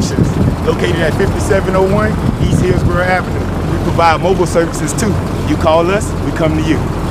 Solutions, located at 5701 East Hillsborough Avenue. We provide mobile services too. You call us, we come to you.